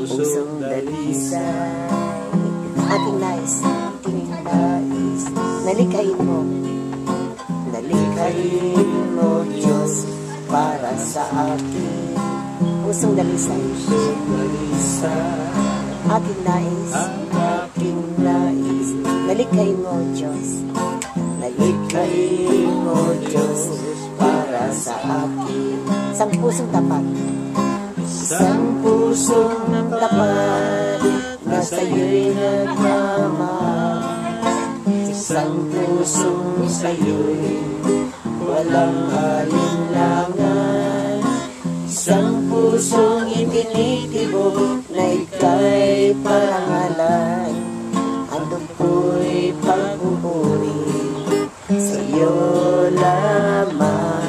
pusong dalisay. Aking nais, nalikhain mo. Nalikhain mo, Diyos, para sa akin. Pusong dalisay. Aking nais, nalikhain mo, Diyos. Nalikhain mo, Diyos, para sa akin. Isang pusong tapat. Isang pusong tapat na sa'yo'y nagmamahal. Isang pusong sa'yo'y walang alinlangan. Isang pusong itinitibok na ika'y parangalan. Handog ko'y pagpupuri sa'yo lamang,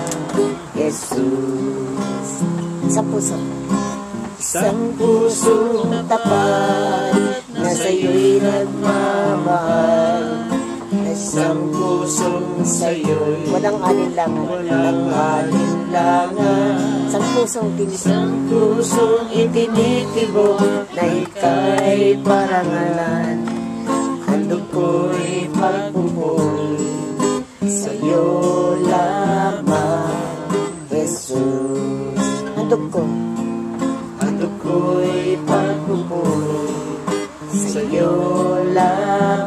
Jesus. Isang puso. Isang pusong tapat na sa'yo'y nagmamahal. Isang pusong sa'yo'y walang alinlangan. Isang pusong itinitibok na ika'y parangalan. Handog ko'y pagpupuri sa'yo lamang, Jesus. Handog ko'y pagpupuri sa'yo lamang.